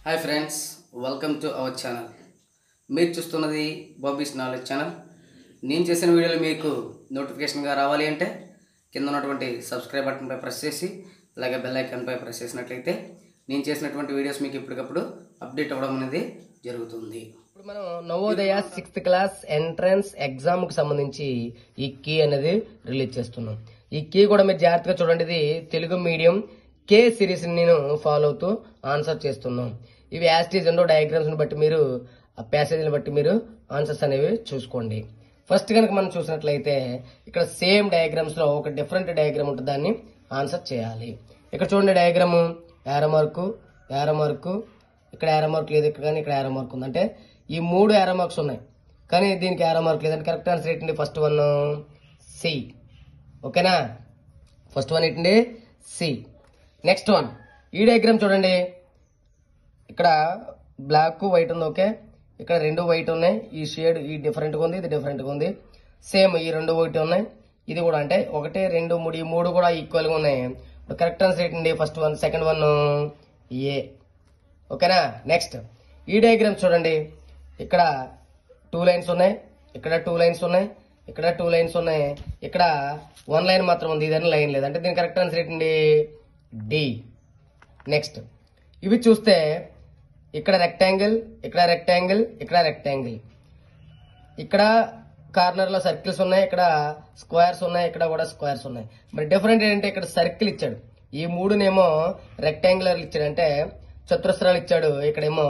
Hi friends, welcome to our channel. మీరు చూస్తున్నది Bobby's knowledge channel. నేను చేసిన వీడియోలు మీకు నోటిఫికేషన్గా రావాలి అంటే కింద ఉన్నటువంటి సబ్స్క్రైబ్ బటన్పై ప్రెస్ చేసి అలాగే బెల్ ఐకాన్పై ప్రెస్ చేసినట్లయితే నేను చేసినటువంటి వీడియోస్ మీకు ఎప్పటికప్పుడు అప్డేట్ అవ్వడం అనేది జరుగుతుంది. ఇప్పుడు మనం Navodaya 6th class entrance exam కు సంబంధించి ఈ కీ అనేది రిలీజ్ చేస్తున్నాం. ఈ కీ కూడా మీరు జాగ్రత్తగా చూడండి. ఇది తెలుగు మీడియం కే సిరీస్ నేను ఫాలో అవుతూ ఆన్సర్ చేస్తున్నాం. ఇవి యాస్టీజ్ ఉండో డయాగ్రామ్స్ బట్టి మీరు ఆ ప్యాసేజీని బట్టి మీరు ఆన్సర్స్ అనేవి చూసుకోండి. ఫస్ట్ కనుక మనం చూసినట్లయితే ఇక్కడ సేమ్ డయాగ్రామ్స్ లో ఒక డిఫరెంట్ డయాగ్రామ్ ఉంటుంది, దాన్ని ఆన్సర్ చేయాలి. ఇక్కడ చూడండి డయాగ్రామ్ యారో మార్కు, ఇక్కడ యారో మార్క్ లేదు, ఇక్కడ కానీ ఇక్కడ యారో మార్క్ ఉంది. అంటే ఈ మూడు యారో మార్క్స్ ఉన్నాయి కానీ దీనికి యారో మార్క్ లేదంటే కరెక్ట్ ఆన్సర్ ఏంటండి? First one C. ఓకేనా, ఫస్ట్ వన్ ఏంటండి? సి. నెక్స్ట్ వన్ ఈ డయాగ్రామ్ చూడండి. ఇక్కడ బ్లాక్ వైట్ ఉంది. ఓకే, ఇక్కడ రెండు వైట్ ఉన్నాయి. ఈ షేడ్ ఈ డిఫరెంట్గా ఉంది, ఇది డిఫరెంట్గా ఉంది. సేమ్ ఈ రెండు వైట్ ఉన్నాయి, ఇది కూడా. అంటే 1 2 3 ఈ మూడు కూడా ఈక్వల్గా ఉన్నాయి. కరెక్ట్ ఆన్సర్ ఏంటండి? First one, second one A. ఓకేనా. నెక్స్ట్ ఈ డయాగ్రామ్ చూడండి. ఇక్కడ 2 లైన్స్ ఉన్నాయి, ఇక్కడ 2 లైన్స్ ఉన్నాయి, ఇక్కడ 2 లైన్స్ ఉన్నాయి, ఇక్కడ 1 లైన్ మాత్రం ఉంది, ఇదని లైన్ లేదు. అంటే దీని కరెక్ట్ ఆన్సర్ ఏంటండి? డి. నెక్స్ట్ ఇవి చూస్తే ఇక్కడ రెక్టాంగిల్, ఇక్కడ రెక్టాంగిల్, ఇక్కడ రెక్టాంగిల్, ఇక్కడ కార్నర్ లో సర్కిల్స్ ఉన్నాయి, ఇక్కడ స్క్వేర్స్ ఉన్నాయి, ఇక్కడ కూడా స్క్వేర్స్ ఉన్నాయి. మరి డిఫరెంట్ ఏంటంటే ఇక్కడ సర్కిల్ ఇచ్చాడు, ఈ మూడునేమో రెక్టాంగులర్ ఇచ్చాడు, అంటే చతురస్రాలు ఇచ్చాడు. ఇక్కడేమో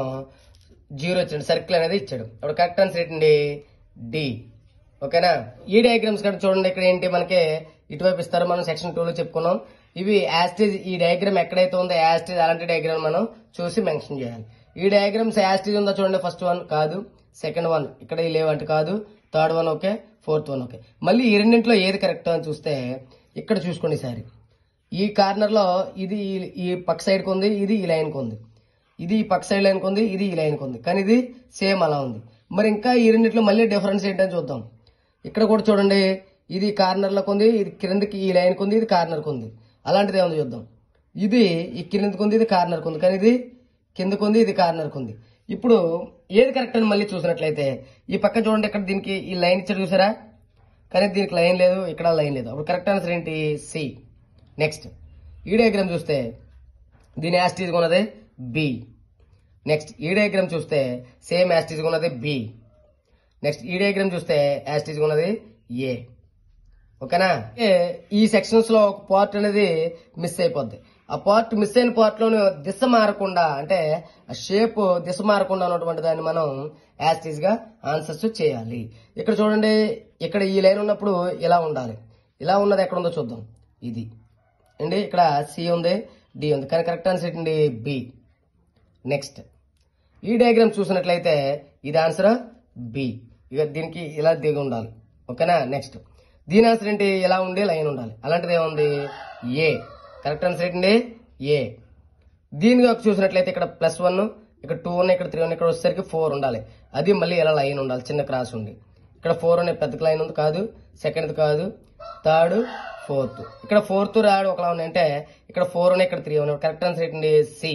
0 ఇచ్చాడు, సర్కిల్ అనేది ఇచ్చాడు. అప్పుడు కరెక్ట్ ఆన్సర్ ఏంటండి? డి. ఓకేనా. ఈ డయాగ్రామ్స్ కూడా చూడండి. ఇక్కడ ఏంటి మనకి ఇటువైపు ఇస్తారు, మనం సెక్షన్ 2 లో చెప్పుకున్నాం. ఇవి యాస్టేజ్, ఈ డయాగ్రామ్ ఎక్కడైతే ఉందో యాస్టేజ్ అలాంటి డయాగ్రామ్ మనం చూసి మెన్షన్ చేయాలి. ఈ డయాగ్రామ్స్ యాస్టేజ్ ఉందో చూడండి. ఫస్ట్ వన్ కాదు, సెకండ్ వన్ ఇక్కడ లేవంటే కాదు, third one okay, fourth one okay. మళ్ళీ ఈ రెండింటిలో ఏది కరెక్ట్ అని చూస్తే ఇక్కడ చూసుకోండి. ఈసారి ఈ కార్నర్ లో ఇది ఈ పక్క సైడ్ కు ఉంది, ఇది ఈ లైన్ కు ఉంది, ఇది ఈ పక్క సైడ్ లైన్ కు ఉంది, ఇది ఈ లైన్ కు ఉంది, కానీ ఇది సేమ్ అలా ఉంది. మరి ఇంకా ఈ రెండింటిలో మళ్ళీ డిఫరెన్స్ ఏంటని చూద్దాం. ఇక్కడ కూడా చూడండి, ఇది కార్నర్ లోకి ఉంది, ఇది కిందకి ఈ లైన్ కు ఉంది, ఇది కార్నర్ కు ఉంది. అలాంటిది ఏముంది చూద్దాం. ఇది ఈ కిందకు ఉంది, ఇది కార్నర్ కు ఉంది, కానీ ఇది కిందకు ఉంది, ఇది కార్నర్ కు ఉంది. ఇప్పుడు ఏది కరెక్ట్ అని మళ్ళీ చూసినట్లయితే ఈ పక్క చూడండి. ఇక్కడ దీనికి ఈ లైన్ ఇచ్చాడు చూసారా, కానీ దీనికి లైన్ లేదు, ఇక్కడ లైన్ లేదు. అప్పుడు కరెక్ట్ ఆన్సర్ ఏంటి? సి. నెక్స్ట్ ఈ డయాగ్రామ్ చూస్తే దీని యాస్టీజ్ ఉన్నది బి. నెక్స్ట్ ఈ డయాగ్రామ్ చూస్తే సేమ్ యాస్టీజ్ ఉన్నది బి. నెక్స్ట్ ఈ డయాగ్రామ్ చూస్తే యాస్టీజ్ ఉన్నది ఏ. ఓకేనా. ఈ సెక్షన్స్ లో ఒక పార్ట్ అనేది మిస్ అయిపోద్ది. ఆ పార్ట్ మిస్ అయిన పార్ట్ లోని దిశ మారకుండా, అంటే ఆ షేప్ దిశ మారకుండా ఉన్నటువంటి దాన్ని మనం యాస్టీజ్ గా ఆన్సర్స్ చేయాలి. ఇక్కడ చూడండి, ఇక్కడ ఈ లైన్ ఉన్నప్పుడు ఇలా ఉండాలి, ఇలా ఉన్నది ఎక్కడ ఉందో చూద్దాం. ఇది అండి, ఇక్కడ సి ఉంది, డి ఉంది, కానీ కరెక్ట్ ఆన్సర్ ఏంటండి? బి. నెక్స్ట్ ఈ డయాగ్రామ్ చూసినట్లయితే ఇది ఆన్సర్ బి. ఇక దీనికి ఇలా దిగి ఉండాలి. ఓకేనా. నెక్స్ట్ దీని ఆన్సర్ ఏంటి? ఎలా ఉండి లైన్ ఉండాలి. అలాంటిది ఏముంది? ఏ. కరెక్ట్ ఆన్సర్ ఏంటండి? ఏ. దీనికి చూసినట్లయితే ఇక్కడ +1, ఇక్కడ 2 ఉన్నాయి, ఇక్కడ 3 ఉన్నాయి, ఇక్కడ వచ్చేసరికి 4 ఉండాలి. అది మళ్ళీ ఎలా లైన్ ఉండాలి, చిన్న క్రాస్ ఉండి. ఇక్కడ 4 అనే పెద్ద లైన్ ఉంది, కాదు. సెకండ్ కాదు, థర్డ్, ఫోర్త్. ఇక్కడ 4th రాడు ఒకలా ఉన్నాయి, అంటే ఇక్కడ 4 ఉన్నాయి, ఇక్కడ 3 ఉన్నాయి. కరెక్ట్ ఆన్సర్ ఏంటండి? సి.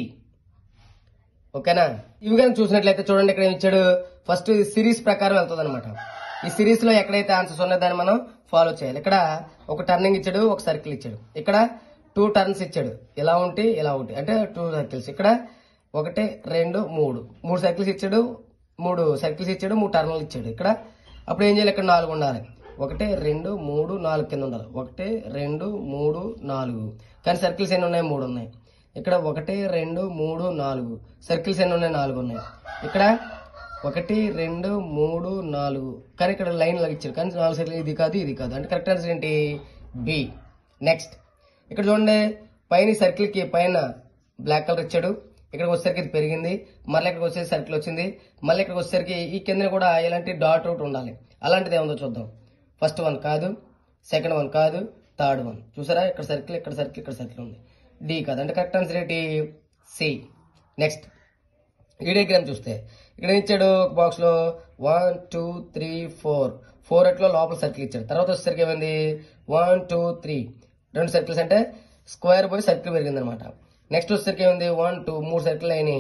ఓకేనా. ఇవి కానీ చూసినట్లయితే చూడండి, ఇక్కడ ఏమి ఇచ్చాడు? ఫస్ట్ సిరీస్ ప్రకారం వెళ్తుంది అనమాట. ఈ సిరీస్ లో ఎక్కడైతే ఆన్సర్స్ ఉన్నాయో దాన్ని మనం ఫాలో చేయాలి. ఇక్కడ ఒక టర్నింగ్ ఇచ్చాడు, ఒక సర్కిల్ ఇచ్చాడు, ఇక్కడ 2 టర్న్స్ ఇచ్చాడు, ఇలా ఉంటే ఇలా ఒకటి, అంటే 2 సర్కిల్స్. ఇక్కడ 1 2 3 సర్కిల్స్ ఇచ్చాడు, 3 సర్కిల్స్ ఇచ్చాడు, 3 టర్న్లు ఇచ్చాడు. ఇక్కడ అప్పుడు ఏం చేయాలి? ఇక్కడ 4 ఉండాలి. 1 2 3 4 కింద ఉండాలి. 1 2 3 4, కానీ సర్కిల్స్ ఎన్ని ఉన్నాయి? 3 ఉన్నాయి. ఇక్కడ 1 2 3 4 సర్కిల్స్ ఎన్ని ఉన్నాయి? 4 ఉన్నాయి. ఇక్కడ 1 2 3 4, కానీ ఇక్కడ లైన్ లాగా ఇచ్చారు, కానీ 4 సర్కిల్, ఇది కాదు, ఇది కాదు. అంటే కరెక్ట్ ఆన్సర్ ఏంటి? బి. నెక్స్ట్ ఇక్కడ చూడండి, పైన సర్కిల్ కి పైన బ్లాక్ కలర్ ఇచ్చాడు, ఇక్కడికి వచ్చేసరికి ఇది పెరిగింది, మళ్ళీ ఇక్కడికి వచ్చేసి సర్కిల్ వచ్చింది, మళ్ళీ ఇక్కడికి వచ్చేసరికి ఈ కింద కూడా ఇలాంటి డాట్ అవుట్ ఉండాలి. అలాంటిది ఏముందో చూద్దాం. ఫస్ట్ వన్ కాదు, సెకండ్ వన్ కాదు, థర్డ్ వన్. చూసారా, ఇక్కడ సర్కిల్, ఇక్కడ సర్కిల్, ఇక్కడ సర్కిల్ ఉంది. డి కాదు. అంటే కరెక్ట్ ఆన్సర్ ఏంటి? సి. నెక్స్ట్ ఈ డయాగ్రామ్ చూస్తే ఇక్కడ ఇచ్చాడు ఒక బాక్స్ లో 1 2 3 4 ఎట్లో లోపల సర్కిల్ ఇచ్చాడు. తర్వాత వచ్చేసరికి ఏమైంది? 1 2 3 2 సర్కిల్స్, అంటే స్క్వేర్ పోయి సర్కిల్ పెరిగింది అనమాట. నెక్స్ట్ వచ్చేసరికి ఏముంది 1 2 3 సర్కిల్ అయినాయి.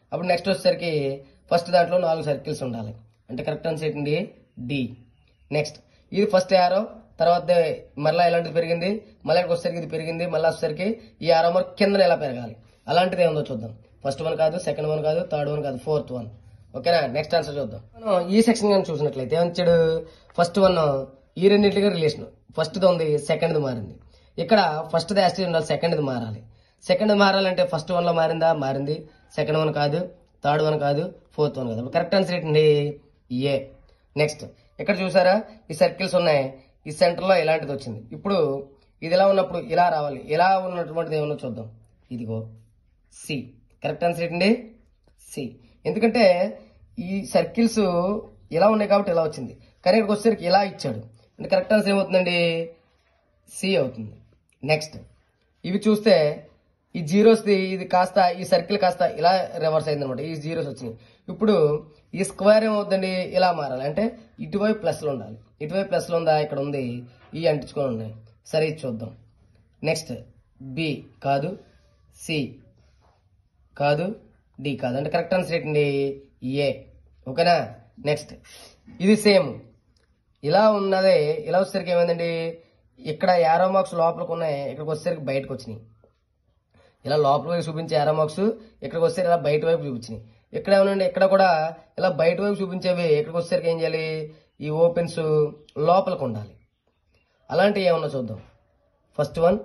అప్పుడు నెక్స్ట్ వచ్చేసరికి ఫస్ట్ దాంట్లో 4 సర్కిల్స్ ఉండాలి. అంటే కరెక్ట్ ఆన్సర్ ఏంటండి డి. నెక్స్ట్ ఇది ఫస్ట్ యారో, తర్వాత మళ్ళీ ఇలాంటిది పెరిగింది, మళ్ళీ వచ్చేసరికి ఇది పెరిగింది, మళ్ళీ వచ్చేసరికి ఈ యారో మార్క్ కింద ఎలా పెరగాలి అలాంటిది ఏముందో చూద్దాం. ఫస్ట్ వన్ కాదు, సెకండ్ వన్ కాదు, థర్డ్ వన్ కాదు, ఫోర్త్ వన్. ఓకేనా, నెక్స్ట్ ఆన్సర్ చూద్దాం. మనం ఈ సెక్షన్ కానీ చూసినట్లయితే ఏమొచ్చాడు, ఫస్ట్ వన్ ఈ రెండింటిగా రిలేషన్, ఫస్ట్ది ఉంది, సెకండ్ది మారింది. ఇక్కడ ఫస్ట్ది యాస్టిజ్ ఉండాలి, సెకండ్ది మారాలి. సెకండ్ మారాలంటే ఫస్ట్ వన్ లో మారిందా, మారింది. సెకండ్ వన్ కాదు, థర్డ్ వన్ కాదు, ఫోర్త్ వన్ కాదు. కరెక్ట్ ఆన్సర్ ఏంటండి ఏ. నెక్స్ట్ ఇక్కడ చూసారా ఈ సర్కిల్స్ ఉన్నాయి, ఈ సెంటర్ లో ఇలాంటిది వచ్చింది. ఇప్పుడు ఇది ఇలా ఉన్నప్పుడు ఇలా రావాలి, ఇలా ఉన్నటువంటిది ఏమన్నా చూద్దాం. ఇదిగో సి. కరెక్ట్ ఆన్సర్ ఏంటండి సి. ఎందుకంటే ఈ సర్కిల్స్ ఇలా ఉన్నాయి కాబట్టి ఇలా వచ్చింది, కానీ ఇక్కడికి వచ్చేసరికి ఇలా ఇచ్చాడు అంటే కరెక్ట్ ఆన్సర్ ఏమవుతుందండి సి అవుతుంది. నెక్స్ట్ ఇవి చూస్తే ఈ జీరోస్ది ఇది కాస్త ఈ సర్కిల్ కాస్త ఇలా రివర్స్ అయింది అనమాట, ఈ జీరోస్ వచ్చినాయి. ఇప్పుడు ఈ స్క్వేర్ ఏమవుతుందండి ఇలా మారాలి, అంటే ఇటువైపు ప్లస్లు ఉండాలి. ఇటువైపు ప్లస్లు ఉందా, ఇక్కడ ఉంది, ఈ అంటించుకొని ఉన్నాయి. సరే ఇది చూద్దాం. నెక్స్ట్ బి కాదు, సి కాదు, డి కాదు. అంటే కరెక్ట్ ఆన్సర్ ఏంటండి ఏ. ఓకేనా. నెక్స్ట్ ఇది సేమ్ ఇలా ఉన్నదే, ఇలా వచ్చేసరికి ఏమైందండి ఇక్కడ యారో మార్క్స్ లోపలికి ఉన్నాయి, ఇక్కడికి వచ్చేసరికి బయటకు వచ్చినాయి. ఇలా లోపల వైపు చూపించే యారో మార్క్స్ ఇక్కడికి వచ్చేసరికి ఇలా బయట వైపు చూపించినాయి. ఇక్కడ ఏమనండి ఇక్కడ కూడా ఇలా బయట వైపు చూపించేవి ఇక్కడికి వచ్చేసరికి ఏం చేయాలి, ఈ ఓపెన్స్ లోపలికి ఉండాలి. అలాంటివి ఏమన్నా చూద్దాం. ఫస్ట్ వన్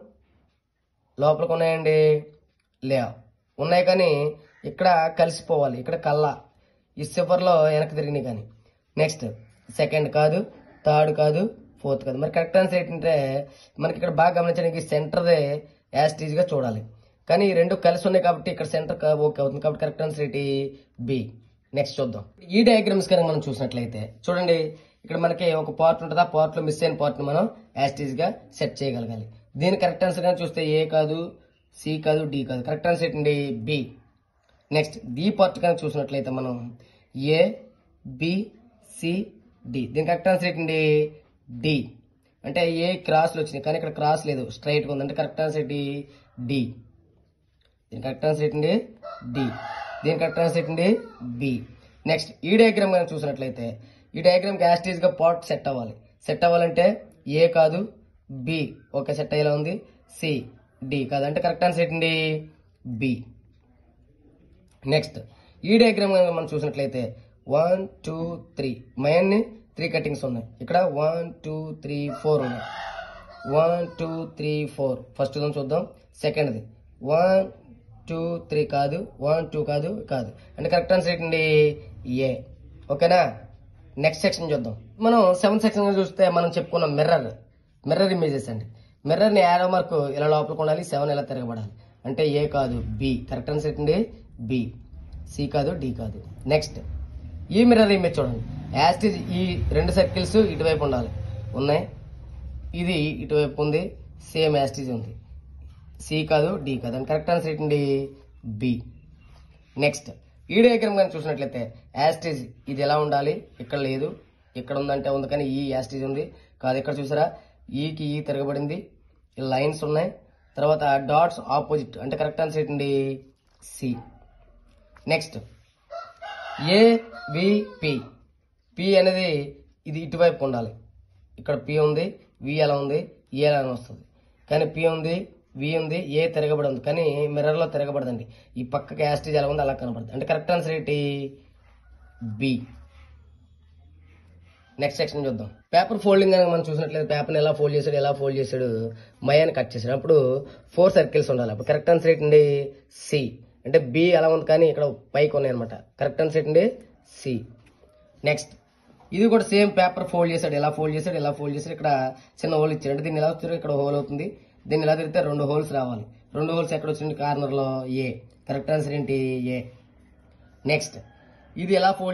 లోపలికి ఉన్నాయండి, లే ఉన్నాయి, కానీ ఇక్కడ కలిసిపోవాలి, ఇక్కడ కల్లా ఈ సిఫర్లో వెనక్కి తిరిగినాయి. కానీ నెక్స్ట్ సెకండ్ కాదు, థర్డ్ కాదు, ఫోర్త్ కాదు. మరి కరెక్ట్ ఆన్సర్ ఏంటంటే మనకి ఇక్కడ బాగా గమనించడానికి సెంటర్దే యాస్టీజ్ గా చూడాలి, కానీ ఈ రెండు కలిసి ఉన్నాయి కాబట్టి ఇక్కడ సెంటర్ ఓకే అవుతుంది కాబట్టి కరెక్ట్ ఆన్సర్ ఏంటి బి. నెక్స్ట్ చూద్దాం. ఈ డయాగ్రామ్స్ కనుక మనం చూసినట్లయితే చూడండి, ఇక్కడ మనకి ఒక పార్ట్ ఉంటుంది, ఆ పార్ట్ లో మిస్ అయిన పార్ట్ ని మనం యాస్టీజ్ గా సెట్ చేయగలగాలి. దీని కరెక్ట్ ఆన్సర్ గా చూస్తే ఏ కాదు, సి కాదు, డి కాదు. కరెక్ట్ ఆన్సర్ ఏంటండి బి. నెక్స్ట్ డి పార్ట్ కనుక చూసినట్లయితే మనం ఏ, బి, సి, డి. దీని కరెక్ట్ ఆన్సర్ ఏంటండి డి. అంటే ఏ క్రాస్లు వచ్చినాయి, కానీ ఇక్కడ క్రాస్ లేదు, స్ట్రైట్ గా ఉంది. అంటే కరెక్ట్ ఆన్సర్ ఏంటి డి. దీని కరెక్ట్ ఆన్సర్ ఏంటండి డి. దీని కరెక్ట్ ఆన్సర్ ఏంటండి బి. నెక్స్ట్ ఈ డయాగ్రామ్ కనుక చూసినట్లయితే ఈ డయాగ్రామ్ కి యాస్టీజ్ గా పార్ట్ సెట్ అవ్వాలి. సెట్ అవ్వాలంటే ఏ కాదు, బి ఓకే సెట్ అయ్యేలా ఉంది, సి, డి కాదు. అంటే కరెక్ట్ ఆన్సర్ ఏంటండి బి. నెక్స్ట్ ఈ డయాగ్రామ్ కనుక మనం చూసినట్లయితే 1 2 3 మైన్ 3 కటింగ్స్ ఉన్నాయి. ఇక్కడ 1 2 3 4 ఉన్నాయి. 1 2 3 4 ఫస్ట్ చూద్దాం. సెకండ్ది 1 2 3 కాదు, 1 2 కాదు, కాదు. అంటే కరెక్ట్ ఆన్సర్ ఏంటండి ఏ. ఓకేనా. నెక్స్ట్ సెక్షన్ చూద్దాం. మనం 7th సెక్షన్ చూస్తే మనం చెప్పుకున్న మిర్రర్ ఇమేజెస్ అండి. మిర్రర్ ని యారో మార్క్ ఇలా లోపలికి ఉండాలి, 7 ఇలా తిరగబడాలి. అంటే ఏ కాదు, బి. కరెక్ట్ ఆన్సర్ ఏంటండి బి. సి కాదు, డి కాదు. నెక్స్ట్ ఈ మిర్రర్ ఇమేజ్ చూడండి, యాస్టీజ్ ఈ రెండు సర్కిల్స్ ఇటువైపు ఉండాలి, ఉన్నాయి. ఇది ఇటువైపు ఉంది, సేమ్ యాస్టీజ్ ఉంది. సి కాదు, డి కాదు. అని కరెక్ట్ ఆన్సర్ ఏంటండి బి. నెక్స్ట్ ఈ డయాగ్రామ్ కానీ చూసినట్లయితే యాస్టీజ్ ఇది ఎలా ఉండాలి, ఇక్కడ లేదు, ఇక్కడ ఉందంటే ఉంది, కానీ ఈ యాస్టీజ్ ఉంది కాదు. ఇక్కడ చూసారా ఈకి ఈ తిరగబడింది, లైన్స్ ఉన్నాయి, తర్వాత డాట్స్ ఆపోజిట్. అంటే కరెక్ట్ ఆన్సర్ ఏంటండి C. Next A, V, P. P అనేది ఇది ఇటువైపు ఉండాలి, ఇక్కడ పి ఉంది, వి ఎలా ఉంది, ఏ ఎలా వస్తుంది, కానీ పి ఉంది, వి ఉంది, ఏ తిరగబడి ఉంది, కానీ మిర్రర్ లో తిరగబడదండి. ఈ పక్కకి యాస్టీజ్ ఎలా ఉంది అలా కనబడుతుంది. అంటే కరెక్ట్ ఆన్సర్ ఏంటి బి. నెక్స్ట్ సెక్షన్ చూద్దాం. పేపర్ ఫోల్డింగ్ అని మనం చూసినట్లయితే పేపర్ని ఎలా ఫోల్డ్ చేశాడు మయాన్ని కట్ చేశాడు. అప్పుడు 4 సర్కిల్స్ ఉండాలి. అప్పుడు కరెక్ట్ ఆన్సర్ ఏంటండి సి. అంటే బి అలా ఉంది, కానీ ఇక్కడ పైకి ఉన్నాయి అనమాట. కరెక్ట్ ఆన్సర్ ఏంటండి సి. నెక్స్ట్ ఇది కూడా సేమ్ పేపర్ ఫోల్డ్ చేశాడు, ఎలా ఫోల్డ్ చేశాడు, ఇక్కడ చిన్న హోల్ ఇచ్చాడు. అంటే దీన్ని ఎలా వచ్చారు, ఇక్కడ హోల్ అవుతుంది, దీన్ని ఎలా తిరిగితే 2 హోల్స్ రావాలి. 2 హోల్స్ ఎక్కడ వచ్చింది, కార్నర్ లో ఏ. కరెక్ట్ ఆన్సర్ ఏంటి ఏ. నెక్స్ట్ ఇది ఎలా ఫోల్డ్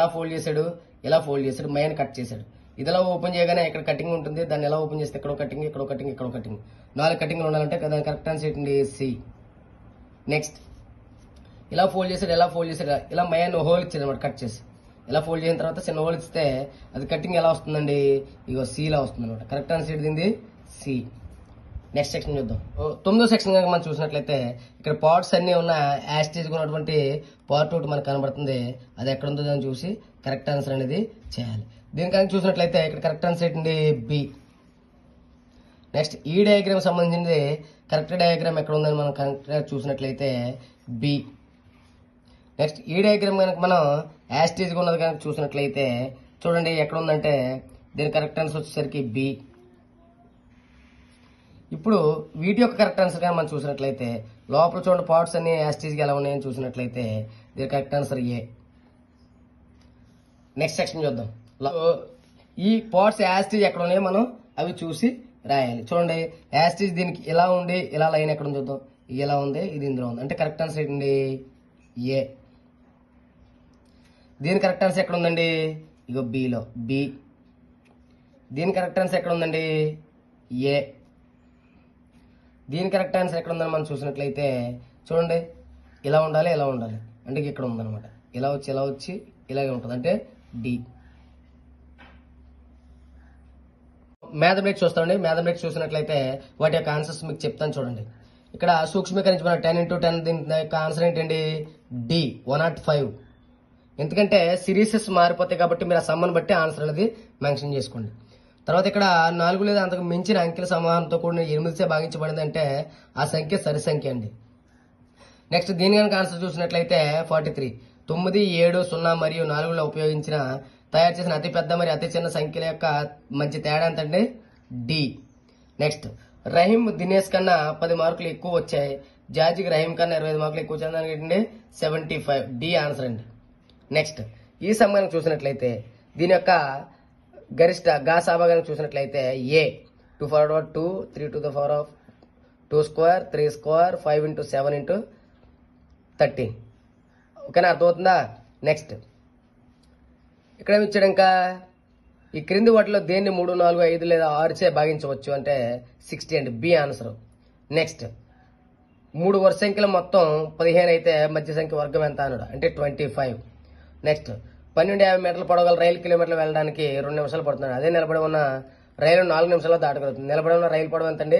చేశాడు, మైన్ కట్ చేశాడు. ఇది ఎలా ఓపెన్ చేయగానే ఇక్కడ కటింగ్ ఉంటుంది, దాన్ని ఎలా ఓపెన్ చేస్తే ఇక్కడ కటింగ్, ఇక్కడ కటింగ్, ఇక్కడ కటింగ్, 4 కటింగ్లు ఉండాలంటే దాని కరెక్ట్ ఆన్సర్ ఏంటి సి. నెక్స్ట్ ఇలా ఫోల్డ్ చేశాడు, ఇలా మైన్ హోల్ ఇచ్చాడు అనమాట, కట్ చేసి ఇలా ఫోల్డ్ చేసిన తర్వాత చిన్న హోల్ ఇస్తే అది కటింగ్ ఎలా వస్తుందండి, ఇగో సి లా వస్తుంది అనమాట. కరెక్ట్ ఆన్సర్ ఏంటి సి. నెక్స్ట్ సెక్షన్ చూద్దాం. 9వ సెక్షన్ కనుక మనం చూసినట్లయితే ఇక్కడ పార్ట్స్ అన్ని ఉన్న యాస్టేజ్ ఉన్నటువంటి పార్ట్ ఒకటి మనకు కనబడుతుంది. అది ఎక్కడ ఉందో దాన్ని చూసి కరెక్ట్ ఆన్సర్ అనేది చేయాలి. దీని కనుక చూసినట్లయితే ఇక్కడ కరెక్ట్ ఆన్సర్ ఏంటండి బి. నెక్స్ట్ ఈ డయాగ్రామ్ సంబంధించింది కరెక్ట్ డయాగ్రామ్ ఎక్కడ ఉందని మనం కరెక్ట్గా చూసినట్లయితే బి. నెక్స్ట్ ఈ డయాగ్రామ్ కనుక మనం యాస్టేజ్గా ఉన్నది కనుక చూసినట్లయితే చూడండి ఎక్కడ ఉందంటే దీని కరెక్ట్ ఆన్సర్ వచ్చేసరికి బి. ఇప్పుడు వీటి యొక్క కరెక్ట్ ఆన్సర్ కానీ మనం చూసినట్లయితే లోపల చూడండి పార్ట్స్ అన్ని యాస్టేజ్గా ఎలా ఉన్నాయని చూసినట్లయితే దీని correct answer A. Next section చూద్దాం. ఈ పార్ట్స్ యాస్టేజ్ ఎక్కడ ఉన్నాయో మనం అవి చూసి రాయాలి. చూడండి యాస్టేజ్ దీనికి ఇలా ఉండి ఇలా లైన్ ఎక్కడ ఉంది చూద్దాం. ఇలా ఉంది, ఇది ఇందులో ఉంది, అంటే కరెక్ట్ ఆన్సర్ ఏంటండి ఏ. దీని కరెక్ట్ ఆన్సర్ ఎక్కడ ఉందండి ఇగో బిలో బి. దీని కరెక్ట్ ఆన్సర్ ఎక్కడ ఉందండి ఏ. దీని కరెక్ట్ ఆన్సర్ ఎక్కడ ఉందని మనం చూసినట్లయితే చూడండి ఇలా ఉండాలి, ఇలా ఉండాలి, అంటే ఇక్కడ ఉందన్నమాట. ఇలా వచ్చి ఇలాగే ఉంటుంది, అంటే డి. మ్యాథమెటిక్స్ చూస్తామండి. మ్యాథమెటిక్స్ చూసినట్లయితే వాటి యొక్క ఆన్సర్స్ మీకు చెప్తాను చూడండి. ఇక్కడ సూక్ష్మీకరించబడిన 10 × 10 దీని యొక్క ఆన్సర్ ఏంటండి డి 105. ఎందుకంటే సిరీసెస్ మారిపోతాయి కాబట్టి మీరు ఆ సమ్మని బట్టి ఆన్సర్ అనేది మెన్షన్ చేసుకోండి. తర్వాత ఇక్కడ 4 లేదా అంతకు మించిన అంకెల సమాహారంతో కూడిన 8చే భాగించబడింది అంటే ఆ సంఖ్య సరి సంఖ్య అండి. నెక్స్ట్ దీని కనుక ఆన్సర్ చూసినట్లయితే 43. 9, 7, 0 మరియు 4లో ఉపయోగించిన తయారు చేసిన అతి పెద్ద మరియు అతి చిన్న సంఖ్యల యొక్క మధ్య తేడా ఎంతండి డి. నెక్స్ట్ రహీం దినేష్ కన్నా 10 మార్కులు ఎక్కువ వచ్చాయి, జార్జికి రహీం కన్నా 25 మార్కులు ఎక్కువ వచ్చాయి, దానికి ఏంటండి 75. డి ఆన్సర్ అండి. నెక్స్ట్ ఈ సమానం చూసినట్లయితే దీని యొక్క గరిష్ట సాభాగాన్ని చూసినట్లయితే ఏ 2 × 2 3 to the power of 2 square 3 square 5 × 7 × 13. ఓకేనా, అర్థమవుతుందా? నెక్స్ట్ ఇక్కడ ఏమి ఇచ్చాడు ఇంకా ఈ క్రింది వాటిలో దేన్ని 3, 4, 5 లేదా 6చే భాగించవచ్చు అంటే 60 అండి, బి ఆన్సర్. నెక్స్ట్ 3 వరుస సంఖ్యలు మొత్తం 15 అయితే మధ్య సంఖ్య వర్గం ఎంత అన్నాడు అంటే 25. నెక్స్ట్ 1250 మీటర్ల పొడవు గల రైలు కిలోమీటర్లు వెళ్ళడానికి 2 నిమిషాలు పడుతుంది. అదే నిలబడి ఉన్న రైలు 4 నిమిషాల్లో దాటగలుగుతుంది. నిలబడి ఉన్న రైలు పొడవు ఎంతండి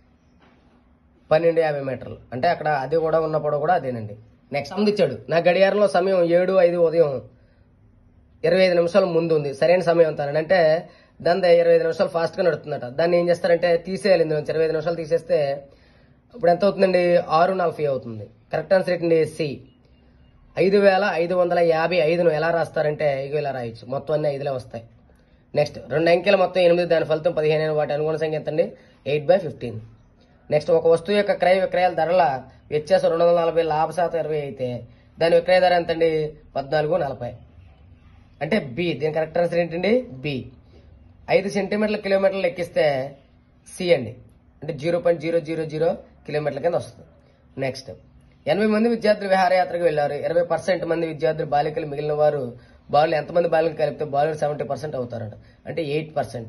1250 మీటర్లు, అంటే అక్కడ అది కూడా ఉన్న పొడవు కూడా అదేనండి. నెక్స్ట్ ఇచ్చాడు నా గడియారంలో సమయం 7:05 ఉదయం 25 నిమిషాల ముందు ఉంది, సరైన సమయం ఎంత అంటే దాని 25 నిమిషాలు ఫాస్ట్ గా నడుతుందట. దాన్ని ఏం చేస్తారంటే తీసేయాలి, ఇందులో 25 నిమిషాలు తీసేస్తే ఇప్పుడు ఎంత అవుతుందండి 6:40 అవుతుంది. కరెక్ట్ ఆన్సర్ ఏంటండి సి. 5555ను ఎలా రాస్తారంటే ఇక ఇలా రాయొచ్చు, మొత్తం అన్ని 5లే వస్తాయి. నెక్స్ట్ 2 అంకెల మొత్తం 8, దాని ఫలితం 15 అయిన వాటి అనుగుణ సంఖ్య ఎంతండి 8/15. నెక్స్ట్ ఒక వస్తువు యొక్క క్రయ విక్రయాల ధరల వ్యత్యాసం 240, లాభ శాతం 20 అయితే దాని విక్రయ ధర ఎంతండి 14.40, అంటే బి. దీని కరెక్ట్ ఆన్సర్ ఏంటండి బి. 5 సెంటీమీటర్ల కిలోమీటర్లు లెక్కిస్తే సి అండి, అంటే 0.000 కిలోమీటర్ల కింద వస్తుంది. నెక్స్ట్ 80 మంది విద్యార్థులు విహారయాత్రకు వెళ్లారు. 20% మంది విద్యార్థులు బాలికలు, మిగిలిన వారు బాలులు ఎంతమంది బాలికలు కలిపితే బాలులు 70% అవుతారట, అంటే 8%.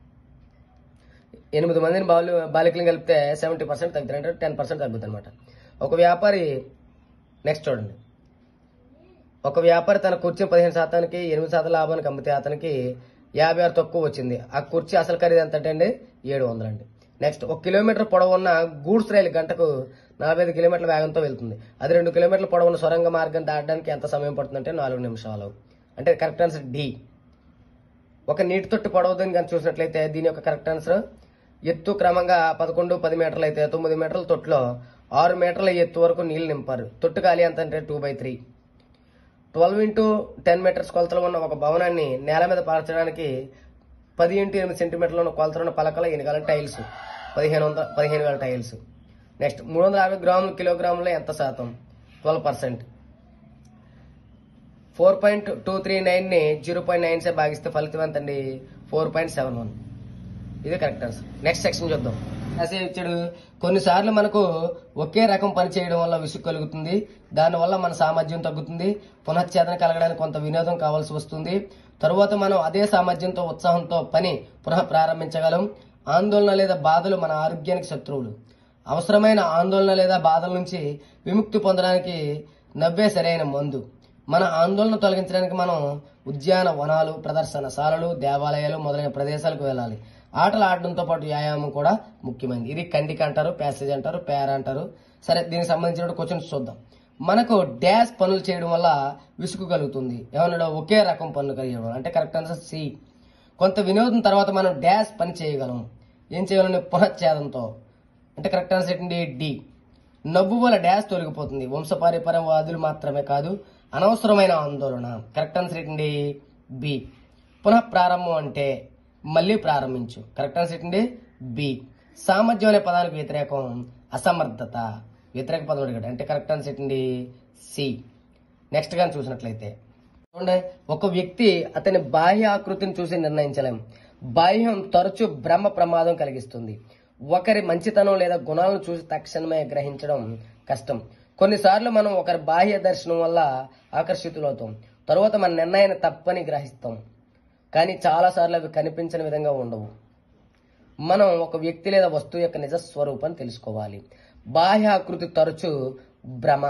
8 మందిని బాలికలను కలిపితే 70% తగ్గుతారు, అంటే 10% తగ్గుతుంది అనమాట. ఒక వ్యాపారి నెక్స్ట్ చూడండి, ఒక వ్యాపారి తన కుర్చీ 15% 8% లాభానికి అమ్మితే అతనికి 56 తక్కువ వచ్చింది. ఆ కుర్చీ అసలు ఖరీదు ఎంత అంటే 700 అండి. నెక్స్ట్ 1 కిలోమీటర్ పొడవు ఉన్న గూడ్స్ రైలు గంటకు 45 కిలోమీటర్ల వేగంతో వెళ్తుంది. అది 2 కిలోమీటర్ల పొడవున్న సొరంగ మార్గం దాటడానికి ఎంత సమయం పడుతుందంటే 4 నిమిషాలు, అంటే కరెక్ట్ ఆన్సర్ డి. ఒక నీటి తొట్టి పొడవుదని కానీ చూసినట్లయితే దీని యొక్క కరెక్ట్ ఆన్సర్ ఎత్తు క్రమంగా 11, 10 మీటర్లు అయితే 9 మీటర్ల తొట్టులో 6 మీటర్ల ఎత్తు వరకు నీళ్లు నింపారు. తొట్టు ఖాళీ ఎంత అంటే 2/3. 12 × 10 మీటర్స్ కొలతలు ఉన్న ఒక భవనాన్ని నేల మీద పార్చడానికి 10 × 8 సెంటీమీటర్ల ఉన్న కొలతలు ఉన్న పలకల ఎన్నికల టైల్స్ 15,000 టైల్స్. నెక్స్ట్ 350 గ్రాములు కిలోగ్రాములో ఎంత శాతం 12%. 4.239ని 0.9 భాగిస్తే ఫలితం ఎంత అండి 4.71. ఇది కరెక్ట్ ఆన్సర్. నెక్స్ట్ సెక్షన్ చూద్దాం. ఇచ్చాడు కొన్నిసార్లు మనకు ఒకే రకం పని చేయడం వల్ల విసుగు కలుగుతుంది, దానివల్ల మన సామర్థ్యం తగ్గుతుంది, పునశ్చేతన కలగడానికి కొంత వినోదం కావాల్సి వస్తుంది. తరువాత మనం అదే సామర్థ్యంతో ఉత్సాహంతో పని పునః ప్రారంభించగలం. ఆందోళన లేదా బాధలు మన ఆరోగ్యానికి శత్రువులు. అవసరమైన ఆందోళన లేదా బాధల నుంచి విముక్తి పొందడానికి నవ్వే సరైన మందు. మన ఆందోళన తొలగించడానికి మనం ఉద్యాన వనాలు, ప్రదర్శనశాలలు, దేవాలయాలు మొదలైన ప్రదేశాలకు వెళ్ళాలి. ఆటలు ఆడడంతో పాటు వ్యాయామం కూడా ముఖ్యమైనది. ఇది కండిక అంటారు, ప్యాసేజ్ అంటారు, పేర అంటారు. సరే, దీనికి సంబంధించిన క్వశ్చన్స్ చూద్దాం. మనకు డాష్ పనులు చేయడం వల్ల విసుగు కలుగుతుంది. ఏమన్నాడు? ఒకే రకం పనులు కలిగడం. అంటే కరెక్ట్ ఆన్సర్ సి. కొంత వినోదం తర్వాత మనం డాష్ పని చేయగలం. ఏం చేయగలం? పునశ్చేదంతో. అంటే కరెక్ట్ ఆన్సర్ ఏంటి? డి. నవ్వు వల్ల డాష్ తొలగిపోతుంది. వంశపారంపర్యవాదులు మాత్రమే కాదు, అనవసరమైన ఆందోళన. కరెక్ట్ ఆన్సర్ ఏంటి? బి. పునః ప్రారంభం అంటే మళ్ళీ ప్రారంభించు. కరెక్ట్ ఆన్సర్ ఏంటి? బి. సామర్థ్యం అనే పదానికి వ్యతిరేకం అసమర్థత. వ్యతిరేక పదం అడిగాడు. అంటే కరెక్ట్ ఆన్సర్ ఏంటి? సి. నెక్స్ట్ కానీ చూసినట్లయితే చూడండి, ఒక వ్యక్తి అతని బాహ్య ఆకృతిని చూసి నిర్ణయించలేం. బాహ్యం తరచూ భ్రమ ప్రమాదం కలిగిస్తుంది. ఒకరి మంచితనం లేదా గుణాలను చూసి తక్షణమే గ్రహించడం కష్టం. కొన్నిసార్లు మనం ఒకరి బాహ్య దర్శనం వల్ల ఆకర్షితులవుతాం, తరువాత మన నిర్ణయాన్ని తప్పని గ్రహిస్తాం. కానీ చాలాసార్లు అవి కనిపించని విధంగా ఉండవు. మనం ఒక వ్యక్తి లేదా వస్తువు యొక్క నిజ స్వరూపాన్ని తెలుసుకోవాలి. బాహ్య ఆకృతి తరచు భ్రమ,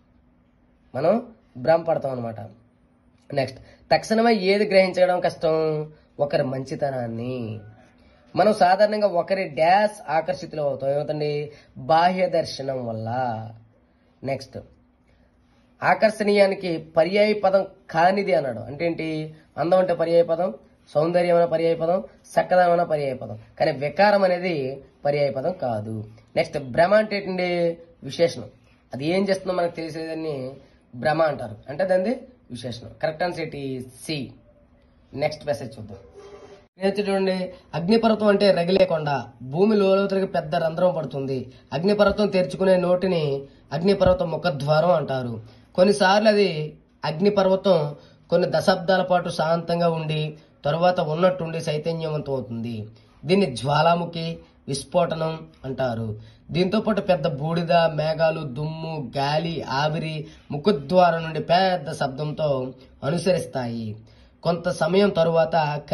మనం భ్రమ పడతాం అనమాట. నెక్స్ట్, తక్షణమే ఏది గ్రహించడం కష్టం? ఒకరి మంచితనాన్ని. మనం సాధారణంగా ఒకరి డాష్ ఆకర్షితులు అవుతాం. ఏమవుతుంది? బాహ్య దర్శనం వల్ల. నెక్స్ట్, ఆకర్షణీయానికి పర్యాయ పదం కానిది అన్నాడు. అంటే ఏంటి? అందం అంటే పర్యాయ పదం, సౌందర్యం అనే పర్యాయ పదం, చక్కదనం అనే పర్యాయ పదం. కానీ వికారం అనేది పర్యాయ పదం కాదు. నెక్స్ట్, భ్రమ అంటే ఏంటండి? విశేషణం. అది ఏం చేస్తుందో మనకు తెలిసేదాన్ని భ్రమ అంటారు. అంటే దాన్ని విశేషణం. కరెక్ట్ ఆన్సర్ ఏంటి? సి. నెక్స్ట్ మెసేజ్ చూద్దాం. చూడండి, అగ్నిపర్వతం అంటే రగిలే కొండ. భూమి లోతులకు పెద్ద రంధ్రం పడుతుంది. అగ్నిపర్వతం తెరుచుకునే నోటిని అగ్నిపర్వతం ముఖద్వారం అంటారు. కొన్నిసార్లు అది అగ్నిపర్వతం కొన్ని దశాబ్దాల పాటు శాంతంగా ఉండి తరువాత ఉన్నట్టుండి చైతన్యవంతం అవుతుంది. దీన్ని జ్వాలాముఖి, విస్ఫోటనం అంటారు. దీంతో పాటు పెద్ద బూడిద, మేఘాలు, దుమ్ము, గాలి, ఆవిరి ముఖద్వారం నుండి పెద్ద శబ్దంతో అనుసరిస్తాయి. కొంత సమయం తరువాత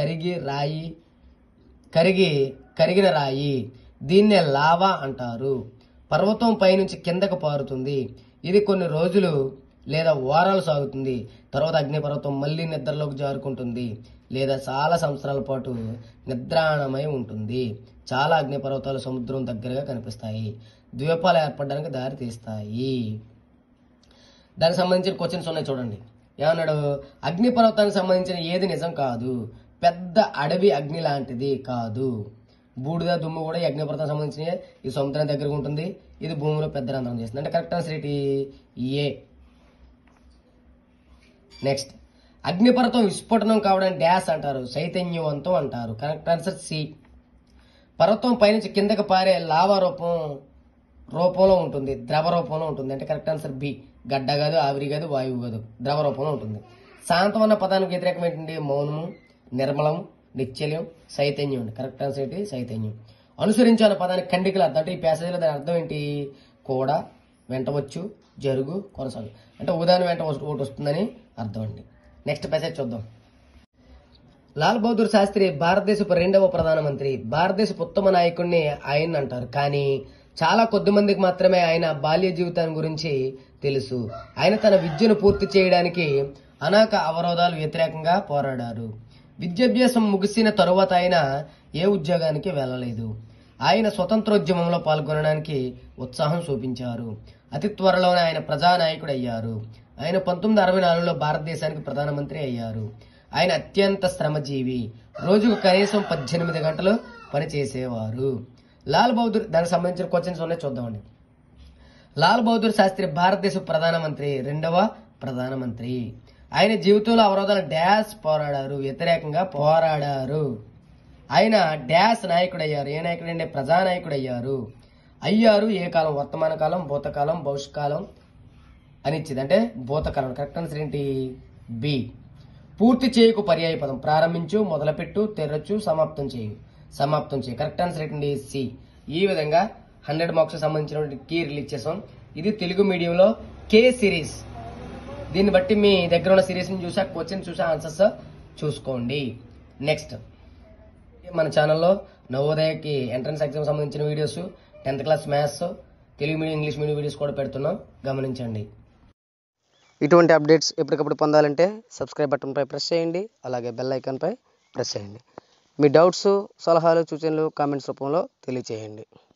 కరిగిన రాయి, దీన్నే లావా అంటారు. పర్వతం పైనుంచి కిందకు పారుతుంది. ఇది కొన్ని రోజులు లేదా వారాలు సాగుతుంది. తర్వాత అగ్నిపర్వతం మళ్లీ నిద్రలోకి జారుకుంటుంది లేదా చాలా సంవత్సరాల పాటు నిద్రాణమై ఉంటుంది. చాలా అగ్నిపర్వతాలు సముద్రం దగ్గరగా కనిపిస్తాయి. ద్వీపాలు ఏర్పడడానికి దారి తీస్తాయి. దానికి సంబంధించిన క్వశ్చన్స్ ఉన్నాయి చూడండి. ఏమన్నాడు? అగ్నిపర్వతానికి సంబంధించిన ఏది నిజం కాదు. పెద్ద అడవి అగ్ని లాంటిది కాదు. బూడిద, దుమ్ము కూడా ఈ అగ్నిపర్వతానికి సంబంధించిన ఈ సముద్రం దగ్గరగా ఉంటుంది. ఇది భూమిలో పెద్ద రంధ్రం చేస్తుంది. అంటే కరెక్ట్ ఆన్సర్ ఏంటి? ఏ. నెక్స్ట్, అగ్నిపర్వతం విస్ఫోటనం కావడానికి డాష్ అంటారు, చైతన్యవంతం అంటారు. Correct answer C. పర్వతం పైనుంచి కిందకి పారే లావా రూపంలో ఉంటుంది, ద్రవ రూపంలో ఉంటుంది. అంటే కరెక్ట్ ఆన్సర్ బి. గడ్డ కాదు, ఆవిరి కాదు, వాయువు కాదు, ద్రవ రూపంలో ఉంటుంది. శాంతం అన్న పదానికి వ్యతిరేకం ఏంటంటే మౌనము, నిర్మలం, నిశ్చల్యం, చైతన్యం అండి. కరెక్ట్ ఆన్సర్ ఏంటి? చైతన్యం. అనుసరించు అన్న పదానికి ఖండికలు అర్థం. అంటే ఈ ప్యాసేజీలో దాని అర్థం ఏంటి? కూడా, వెంటవచ్చు, జరుగు, కొనసాగు. అంటే ఉదాహరణ వెంట ఒకటి వస్తుందని అర్థం అండి. నెక్స్ట్ ప్యాసేజ్ చూద్దాం. లాల్ బహదూర్ శాస్త్రి భారతదేశపు 2వ ప్రధానమంత్రి. భారతదేశపు ఉత్తమ నాయకుడిని ఆయన అంటారు. కానీ చాలా కొద్ది మందికి మాత్రమే ఆయన బాల్య జీవితాన్ని గురించి తెలుసు. ఆయన తన విద్యను పూర్తి చేయడానికి అనేక అవరోధాలు వ్యతిరేకంగా పోరాడారు. విద్యాభ్యాసం ముగిసిన తరువాత ఆయన ఏ ఉద్యోగానికి వెళ్ళలేదు. ఆయన స్వతంత్రోద్యమంలో పాల్గొనడానికి ఉత్సాహం చూపించారు. అతి త్వరలోనే ఆయన ప్రజానాయకుడు అయ్యారు. ఆయన 1964లో భారతదేశానికి ప్రధానమంత్రి అయ్యారు. ఆయన అత్యంత శ్రమజీవి. రోజుకు కనీసం 18 గంటలు పనిచేసేవారు. లాల్ బహదూర్, దానికి సంబంధించిన క్వశ్చన్స్ ఉన్నాయి చూద్దామండి. లాల్ బహదూర్ శాస్త్రి భారతదేశ ప్రధానమంత్రి, 2వ ప్రధానమంత్రి. ఆయన జీవితంలో అవరోధాల డాష్ పోరాడారు, వ్యతిరేకంగా పోరాడారు. ఆయన డాష్ నాయకుడయ్యారు. ఏ నాయకుడు అంటే ప్రజానాయకుడు అయ్యారు. ఏ కాలం? వర్తమాన కాలం, భూతకాలం, భవిష్యకాలం అని ఇచ్చింది. అంటే భూతకాలం. కరెక్ట్ ఆన్సర్ ఏంటి? బి. పూర్తి చేయకు పర్యాయ పదం. ప్రారంభించు, మొదలుపెట్టు, తెరచు, సమాప్తం చేయు. కరెక్ట్ ఆన్సర్ ఏంటండి? సి. ఈ విధంగా 100 మార్క్స్ సంబంధించిన కీ రిలీజ్ చేసాం. ఇది తెలుగు మీడియంలో కే సిరీస్. దీన్ని బట్టి మీ దగ్గర ఉన్న సిరీస్ ని చూసా, క్వశ్చన్ చూసా, ఆన్సర్స్ చూసుకోండి. నెక్స్ట్, మన ఛానల్లో నవోదయకి ఎంట్రన్స్ ఎగ్జామ్ సంబంధించిన videos, 10th class maths, Telugu medium, English medium videos కూడా పెడుతున్నాం, గమనించండి. ఇటువంటి అప్డేట్స్ ఎప్పటికప్పుడు పొందాలంటే సబ్స్క్రైబ్ బటన్పై ప్రెస్ చేయండి. అలాగే బెల్ ఐకాన్పై ప్రెస్ చేయండి. మీ డౌట్స్, సలహాలు, సూచనలు కామెంట్స్ రూపంలో తెలియచేయండి.